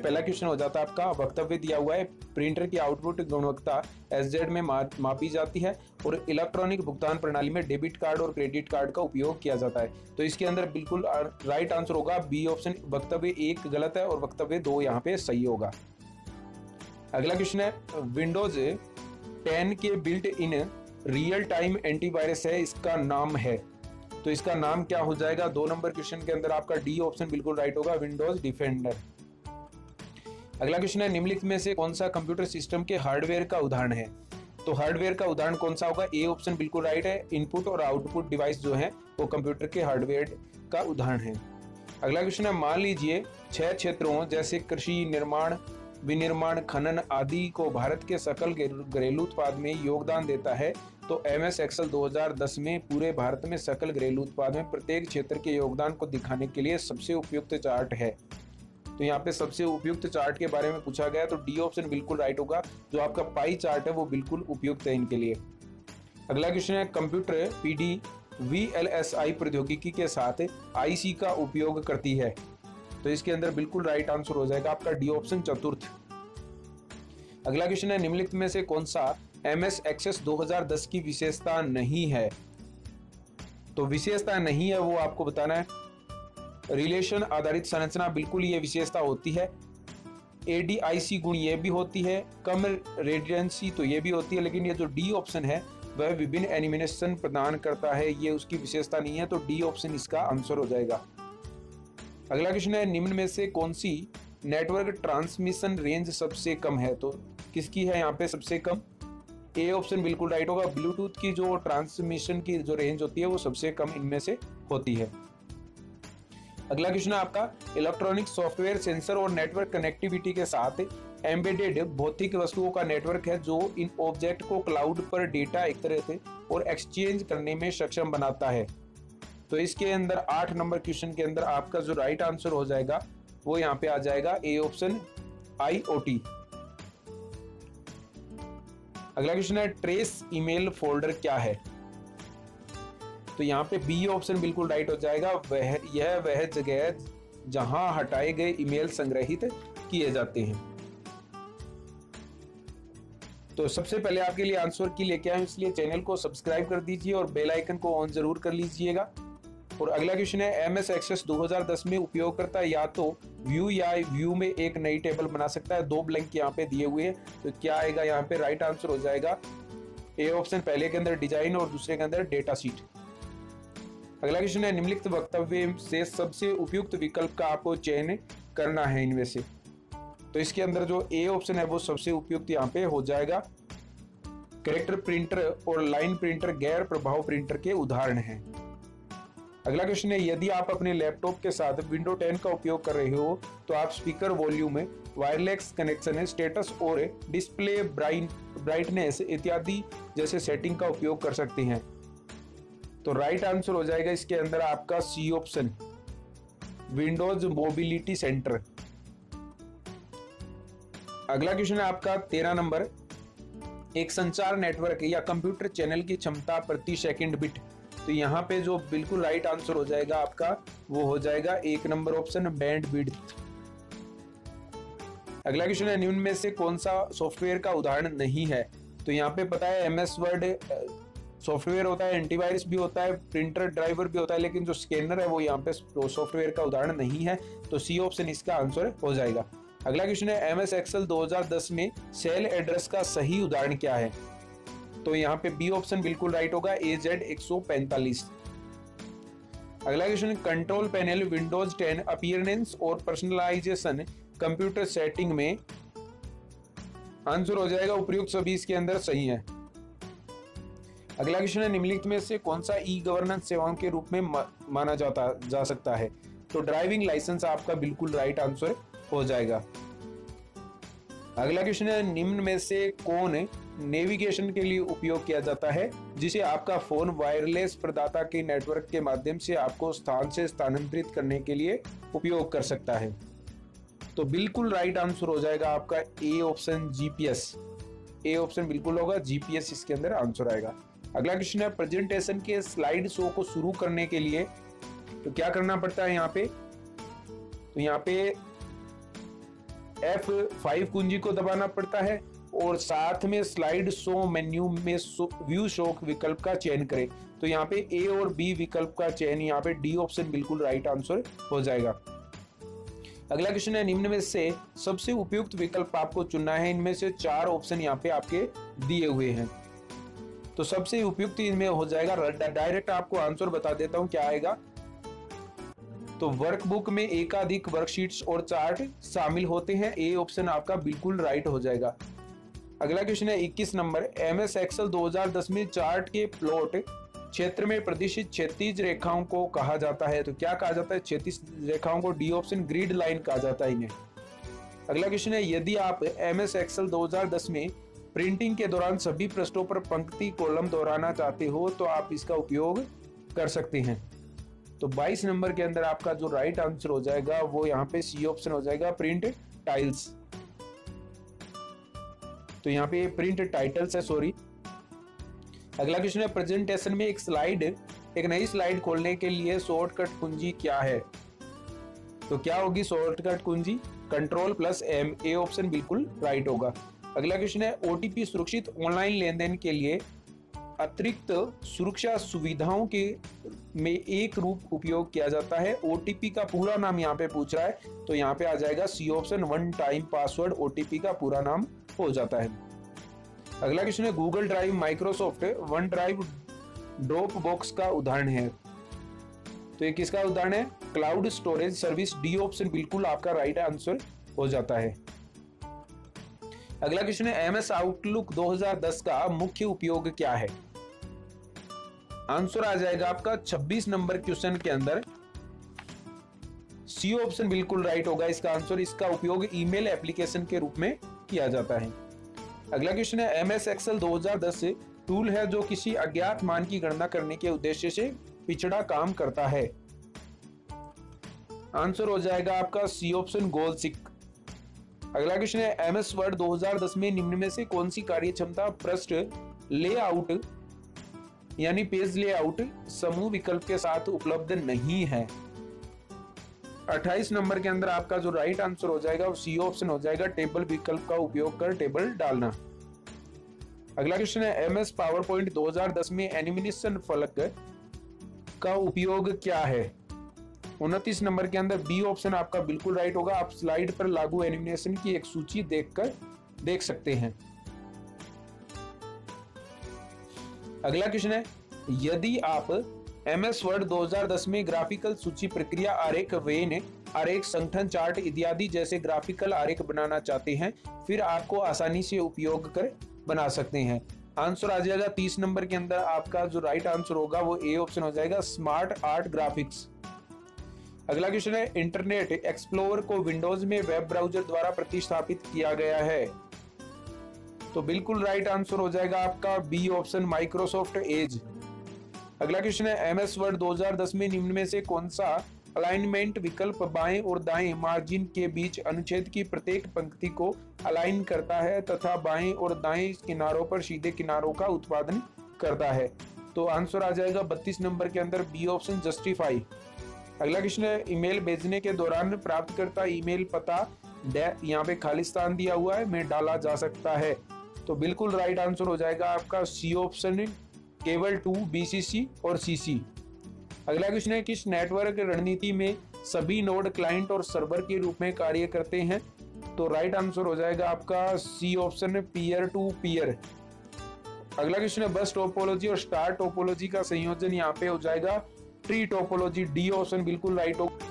इसमें पहला क्वेश्चन हो जाता है आपका, वक्तव्य दिया हुआ है प्रिंटर की आउटपुट गुणवत्ता एसजेड में मापी जाती है और इलेक्ट्रॉनिक भुगतान प्रणाली में डेबिट कार्ड और क्रेडिट कार्ड का उपयोग किया जाता है। तो इसके अंदर बिल्कुल राइट आंसर होगा बी ऑप्शन, वक्तव्य 1 गलत है और वक्तव्य 2 यहाँ पे सही होगा। अगला क्वेश्चन है, विंडोज 10 के built in real time antivirus है, इसका नाम है, तो इसका नाम क्या हो जाएगा? 2 नंबर क्वेश्चन के अंदर आपका डी ऑप्शन बिल्कुल राइट होगा, विंडोज डिफेंडर। अगला क्वेश्चन है, निम्नलिखित में से कौन सा कंप्यूटर सिस्टम के हार्डवेयर का उदाहरण है? तो हार्डवेयर का उदाहरण कौन सा होगा? ए ऑप्शन बिल्कुल राइट है, इनपुट और आउटपुट डिवाइस जो है वो कंप्यूटर के हार्डवेयर का उदाहरण है। अगला क्वेश्चन है, मान लीजिए 6 क्षेत्रों जैसे कृषि, निर्माण, विनिर्माण, खनन आदि को भारत के सकल घरेलू उत्पाद में योगदान देता है, तो एमएस एक्सेल 2010 में पूरे भारत में सकल घरेलू उत्पाद में प्रत्येक क्षेत्र के योगदान को दिखाने के लिए सबसे उपयुक्त चार्ट है। तो यहाँ पे सबसे उपयुक्त चार्ट के बारे में पूछा गया, तो डी ऑप्शन बिल्कुल राइट होगा, जो आपका पाई चार्ट है वो बिल्कुल उपयुक्त है इनके लिए। अगला क्वेश्चन है, कंप्यूटर पीडी वीएलएसआई प्रौद्योगिकी के साथ आईसी का उपयोग करती है, तो इसके अंदर बिल्कुल राइट आंसर हो जाएगा आपका डी ऑप्शन चतुर्थ। अगला क्वेश्चन है, निम्नलिखित में से कौन सा एमएस एक्सेस 2010 की विशेषता नहीं है? तो विशेषता नहीं है वो आपको बताना है। रिलेशन आधारित संरचना बिल्कुल ये विशेषता होती है। एडीआईसी गुण ये भी होती है, कम रेडियंसी तो ये भी होती है, लेकिन ये जो डी ऑप्शन है वह विभिन्न एनिमेशन प्रदान करता है, ये उसकी विशेषता नहीं है, तो डी ऑप्शन इसका आंसर हो जाएगा। अगला क्वेश्चन है, निम्न में से कौन सी नेटवर्क ट्रांसमिशन रेंज सबसे कम है? तो किसकी है यहाँ पे सबसे कम? ए ऑप्शन बिल्कुल राइट होगा, ब्लूटूथ की जो ट्रांसमिशन की जो रेंज होती है वो सबसे कम इनमें से होती है। अगला क्वेश्चन है आपका, इलेक्ट्रॉनिक सॉफ्टवेयर सेंसर और नेटवर्क कनेक्टिविटी के साथ एम्बेडेड भौतिक वस्तुओं का नेटवर्क है जो इन ऑब्जेक्ट को क्लाउड पर डेटा एकत्रित और एक्सचेंज करने में सक्षम बनाता है। तो इसके अंदर 8 नंबर क्वेश्चन के अंदर आपका जो राइट आंसर हो जाएगा वो यहाँ पे आ जाएगा ए ऑप्शन IoT। अगला क्वेश्चन है, ट्रेस ईमेल फोल्डर क्या है? तो यहाँ पे बी ऑप्शन बिल्कुल राइट हो जाएगा, वह जगह जहां हटाए गए ईमेल संग्रहित किए जाते हैं। तो सबसे पहले आपके लिए आंसर की लेके आए, इसलिए चैनल को सब्सक्राइब कर दीजिए और बेल आइकन को ऑन जरूर कर लीजिएगा। और अगला क्वेश्चन है, एमएस एक्सेस 2010 में उपयोगकर्ता या तो व्यू या व्यू में एक नई टेबल बना सकता है। 2 ब्लैंक यहाँ पे दिए हुए हैं, तो क्या आएगा यहाँ पे? राइट आंसर हो जाएगा ए ऑप्शन, पहले के अंदर डिजाइन और दूसरे के अंदर डेटा शीट। अगला क्वेश्चन है, निम्नलिखित वक्तव्य से सबसे उपयुक्त विकल्प का आपको चयन करना है इनमें से। तो इसके अंदर जो ए ऑप्शन है वो सबसे उपयुक्त यहाँ पे हो जाएगा। कैरेक्टर प्रिंटर और लाइन प्रिंटर गैर प्रभाव प्रिंटर के उदाहरण हैं। अगला क्वेश्चन है, यदि आप अपने लैपटॉप के साथ विंडो 10 का उपयोग कर रहे हो तो आप speaker volume, wireless connection, status और डिस्प्ले ब्राइटनेस इत्यादि जैसे सेटिंग का उपयोग कर सकते हैं। तो राइट आंसर हो जाएगा इसके अंदर आपका C option, Windows mobility center. अगला क्वेश्चन है आपका 13 नंबर, एक संचार नेटवर्क या कंप्यूटर चैनल की क्षमता प्रति सेकंड बिट। तो यहाँ पे जो बिल्कुल राइट आंसर हो जाएगा आपका वो हो जाएगा 1 नंबर ऑप्शन, बैंड विड्थ। अगला क्वेश्चन है, निम्न में से कौन सा सॉफ्टवेयर का उदाहरण नहीं है? तो यहाँ पे पता है एमएस वर्ड सॉफ्टवेयर होता है, एंटीवायरस भी होता है, प्रिंटर ड्राइवर भी होता है, लेकिन जो स्कैनर है वो यहाँ पे सॉफ्टवेयर का उदाहरण नहीं है, तो सी ऑप्शन इसका आंसर हो जाएगा। अगला क्वेश्चन है, एमएस एक्सेल 2010 में सेल एड्रेस का सही उदाहरण क्या है? तो यहाँ पे बी ऑप्शन बिल्कुल राइट होगा, AZ145। अगला question, control panel Windows 10 appearance और पर्सनलाइजेशन कंप्यूटर सेटिंग में। आंसर हो जाएगा उपयुक्त सभी इसके अंदर सही है। अगला क्वेश्चन है, निम्नलिखित में से कौन सा ई गवर्नेंस सेवाओं के रूप में माना जा सकता है? तो ड्राइविंग लाइसेंस आपका बिल्कुल राइट आंसर हो जाएगा। अगला क्वेश्चन है, निम्न में से कौन नेविगेशन के लिए उपयोग किया जाता है जिसे आपका फोन वायरलेस प्रदाता के नेटवर्क के माध्यम से आपको स्थान से स्थानांतरित करने के लिए उपयोग कर सकता है? तो बिल्कुल राइट आंसर हो जाएगा आपका A option, GPS. A option बिल्कुल होगा, जीपीएस इसके अंदर आंसर आएगा। अगला क्वेश्चन है, प्रेजेंटेशन के स्लाइड शो को शुरू करने के लिए तो क्या करना पड़ता है यहाँ पे? तो यहाँ पे F5 कुंजी को दबाना पड़ता है और साथ में स्लाइड शो मेन्यू में व्यू शो विकल्प का चयन करें। तो यहाँ पे ए और बी विकल्प का चयन, यहाँ पे डी ऑप्शन बिल्कुल राइट आंसर हो जाएगा। अगला क्वेश्चन है, निम्न में से सबसे उपयुक्त विकल्प आपको चुनना है। इनमें से 4 ऑप्शन यहाँ पे आपके दिए हुए हैं, तो सबसे उपयुक्त इनमें हो जाएगा, डायरेक्ट आपको आंसर बता देता हूं क्या आएगा। तो वर्कबुक में एकाधिक वर्कशीट्स और चार्ट शामिल होते हैं, ए ऑप्शन आपका बिल्कुल राइट हो जाएगा। अगला क्वेश्चन है 21 नंबर, एमएस एक्सेल 2010 में चार्ट के प्लॉट क्षेत्र में प्रदर्शित क्षैतिज रेखाओं को कहा जाता है। तो क्या कहा जाता है? क्षैतिज रेखाओं को डी ऑप्शन ग्रिड लाइन कहा जाता है इन्हें। अगला क्वेश्चन है, यदि आप एमएस एक्सेल 2010 में प्रिंटिंग के दौरान सभी पृष्ठों पर पंक्ति कॉलम दोहराना चाहते हो तो आप इसका उपयोग कर सकते हैं। तो 22 नंबर के अंदर आपका जो राइट आंसर हो जाएगा वो यहाँ पे सी ऑप्शन हो जाएगा, प्रिंट टाइल्स। तो यहाँ पे प्रिंट टाइटल्स है, सॉरी। अगला क्वेश्चन है, प्रेजेंटेशन में एक नई स्लाइड खोलने के लिए शॉर्टकट कुंजी क्या है? तो क्या होगी शॉर्टकट कुंजी? Ctrl+M, ए ऑप्शन बिल्कुल राइट होगा। अगला क्वेश्चन है, ओटीपी सुरक्षित ऑनलाइन लेन देन के लिए अतिरिक्त सुरक्षा सुविधाओं के में एक रूप उपयोग किया जाता है। ओटीपी का पूरा नाम यहाँ पे पूछ रहा है, तो यहाँ पे आ जाएगा C option, one time password OTP का पूरा नाम हो जाता है। अगला क्वेश्चन है, Google Drive Microsoft OneDrive Dropbox का उदाहरण है। तो ये किसका उदाहरण है? Cloud storage service, D option बिल्कुल आपका राइट आंसर हो जाता है। अगला क्वेश्चन है, एमएस आउटलुक 2010 का मुख्य उपयोग क्या है? आंसर आ जाएगा आपका 26 नंबर क्वेश्चन के अंदर सी ऑप्शन बिल्कुल राइट होगा इसका आंसर। इसका उपयोग ईमेल एप्लीकेशन के रूप में किया जाता है। अगला क्वेश्चन है, एमएस एक्सेल 2010 टूल है जो किसी अज्ञात मान की गणना करने के उद्देश्य से पिछड़ा काम करता है। आंसर हो जाएगा आपका सी ऑप्शन, गोल सिक। अगला क्वेश्चन है, एमएस वर्ड 2010 में निम्न में से कौन सी कार्य क्षमता पृष्ठ लेआउट यानी पेज लेआउट समूह विकल्प के साथ उपलब्ध नहीं है? 28 नंबर के अंदर आपका जो राइट आंसर हो जाएगा वो सी ऑप्शन हो जाएगा, टेबल विकल्प का उपयोग कर टेबल डालना। अगला क्वेश्चन है, एमएस पावर पॉइंट 2010 में एनिमेशन फलक का उपयोग क्या है? 29 नंबर के अंदर बी ऑप्शन आपका बिल्कुल राइट होगा। आप स्लाइड पर लागू एनिमेशन की एक सूची देख सकते हैं। अगला क्वेश्चन है, यदि आप एमएस वर्ड 2010 में ग्राफिकल सूची प्रक्रिया आरेख, वेन आरेख, संगठन चार्ट इत्यादि जैसे ग्राफिकल आरेख बनाना चाहते हैं, फिर आपको आसानी से उपयोग कर बना सकते हैं। आंसर आ जाएगा 30 नंबर के अंदर आपका जो राइट आंसर होगा वो ए ऑप्शन हो जाएगा, स्मार्ट आर्ट ग्राफिक्स। अगला क्वेश्चन है, इंटरनेट एक्सप्लोरर को विंडोज में वेब ब्राउजर द्वारा प्रतिस्थापित किया गया है। तो बिल्कुल राइट आंसर हो जाएगा आपका बी ऑप्शन, माइक्रोसॉफ्ट एज। अगला क्वेश्चन है, एमएस वर्ड 2010 में निम्न में से कौन सा अलाइनमेंट विकल्प बाएं और दाएं मार्जिन के बीच अनुच्छेद की प्रत्येक पंक्ति को अलाइन करता है तथा बाएं और दाएं किनारों पर सीधे किनारों का उत्पादन करता है? तो आंसर आ जाएगा 32 नंबर के अंदर बी ऑप्शन, जस्टिफाई। अगला क्वेश्चन है, ईमेल भेजने के दौरान प्राप्तकर्ता ईमेल पता यहाँ पे खालिस्तान दिया हुआ है में डाला जा सकता है? तो बिल्कुल राइट आंसर हो जाएगा आपका सी ऑप्शन, केवल 2 बीसीसी और सीसी। अगला क्वेश्चन है, किस नेटवर्क रणनीति में सभी नोड क्लाइंट और सर्वर के रूप में कार्य करते हैं? तो राइट आंसर हो जाएगा आपका C option, peer to peer. अगला क्वेश्चन है, बस टोपोलॉजी और स्टार टोपोलॉजी का संयोजन यहाँ पे हो जाएगा ट्री टोपोलॉजी, डी ऑप्शन बिल्कुल राइट हो।